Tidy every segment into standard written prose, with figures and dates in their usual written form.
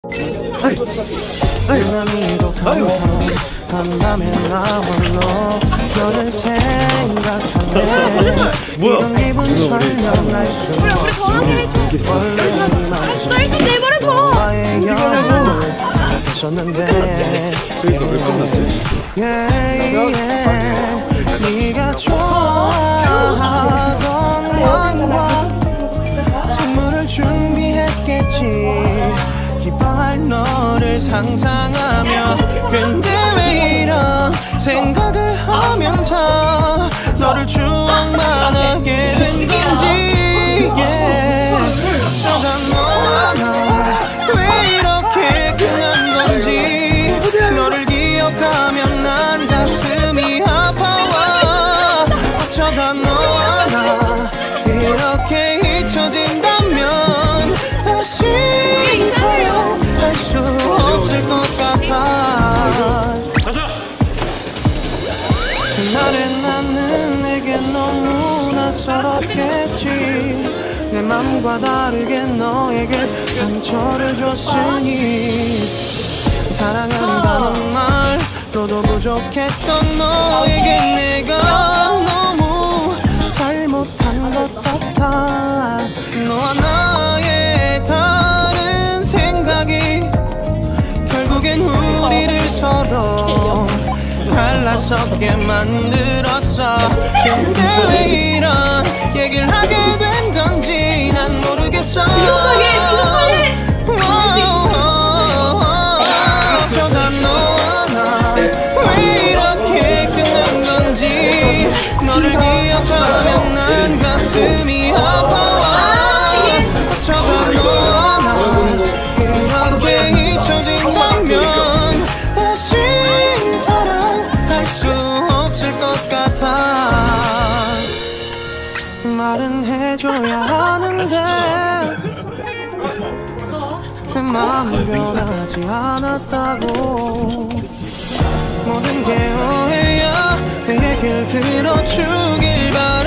한밤에 나 홀로 너를 생각하네. 이런 기분 설명할 수 없어. 원래 이 맘은 너와의 영혼을 생각했었는데 네가 좋아하던 와인과 선물을 준비했겠지. 기뻐할 너를 상상하며. 근데 왜 이런 생각을 하면서 너를 추억만 하게 된 건지. 어쩌다 너와 나 왜 이렇게 끝난 건지. 너를 기억하면 난 가슴이 아파와. 어쩌다 너와 나 이렇게 잊혀진다면 다시 사랑할 수 없을 것 같아. 그날의 나는 내게 너무 낯설었겠지. 내 맘과 다르게 너에게 상처를 줬으니. 사랑한다는 말로도 부족했던 너에게 내가 너무 잘못한 것 같아. 너와 나의 다른 생각이 결국엔 우리를 서로 갈라서게 만들었어. 근데 왜 이런 얘기를 하게 된 건지 난 모르겠어. 어쩌다 너와 나 왜 이렇게 끝난 건지. 너를 기억하면 난 가슴이 아파와. 어쩌다 너와 나 이렇게 잊혀진다면 다시 사랑할 수 없을 것 같아. 말은 해줘야 하는데 내 마음은 변하지 않았다고. 모든 게 오해야. 내 얘기를 들어주길 바래.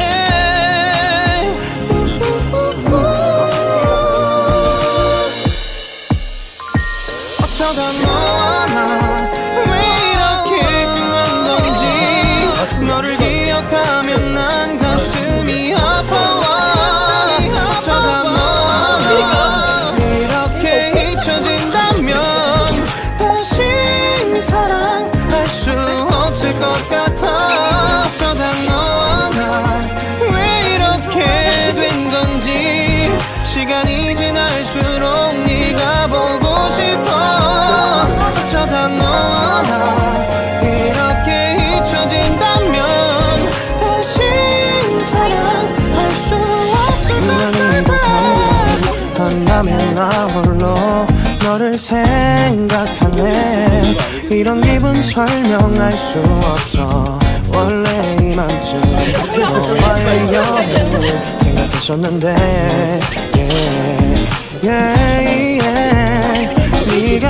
어쩌다 너와 나 왜 이렇게 끝난 건지. 너를 기억하면 난 가슴이 아파와. 어쩌다 너와 나 이렇게 잊혀진다면 다시 사랑할 수 없을 것 같아. 어쩌다 너와 나 왜 이렇게 된 건지. 시간이 지날수록 네가 보고 싶어. 어쩌다 너와 나 이렇게 잊혀진다면 다시 사랑할 수 없을 것 같아. 한밤에 나 홀로 너를 생각하네. 이런 기분 설명할 수 없어. 원래 이맘쯤 너와의 영혼을 생각했었는데 네가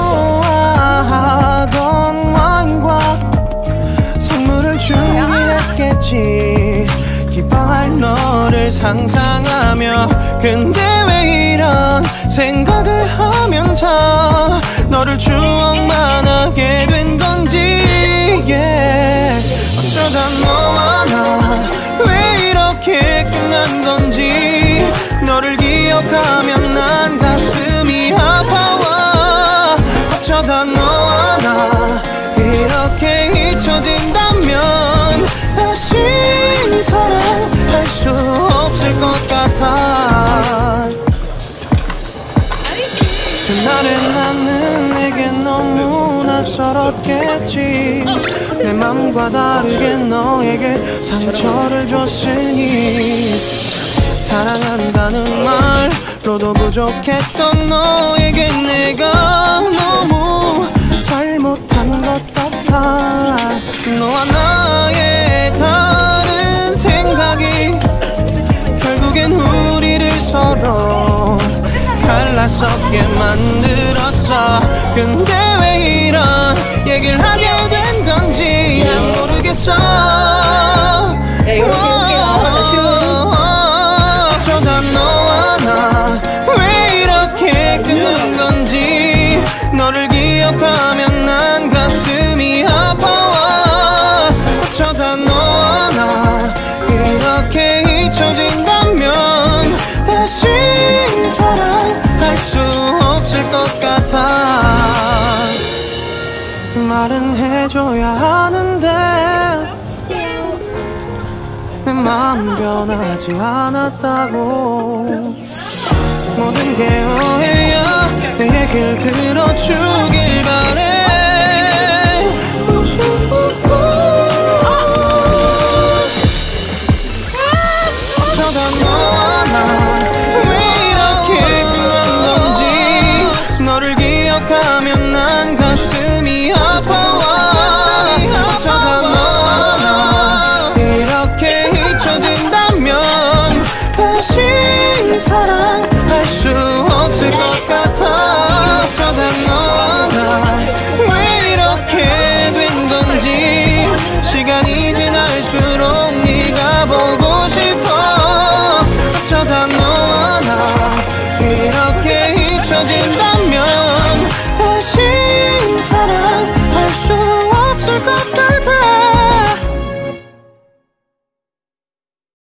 좋아하던 와인과 선물을 준비했겠지. 기뻐할 너를 상상하며. 근데 왜 이런 생각을 하면서 너를 추억만 하게 된 건지. 어쩌다 너와 나 왜 이렇게 끝난 건지. 너를 기억하면 난 가슴이 아파와. 어쩌다 너와 나 이렇게 잊혀진다면 다시 사랑할 수 없을 것 같아. 그날의 나는 내게 너무 낯설었겠지. 내 맘과 다르게 너에게 상처를 줬으니. 사랑한다는 말로도 부족했던 너에게 내가 너무 잘못한 것 같아. 너와 나의 다른 생각이 결국엔 우리를 서로 갈라서게 만들었어. 근데 왜 이런 얘기를 하게 된 건지 난 모르겠어. 어쩌다 너와 나 왜 이렇게 끝난 건지. 너를 기억하면 난 가슴이 아파와 어쩌다 너와 나 이렇게 잊혀진다면 다시 사랑할 수 없을 것 같아. 말은 해줘야 하는데 내 마음 변하지 않았다고. 모든 게 오해야 내 얘길 들어주길 바래. 어쩌다 너와 나 왜 이렇게 끝난 건지 너를 기억하면 난 가슴이 아파.